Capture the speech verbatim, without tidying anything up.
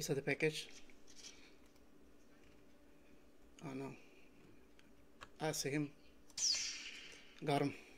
He saw the package. Oh no. I see him. Got him.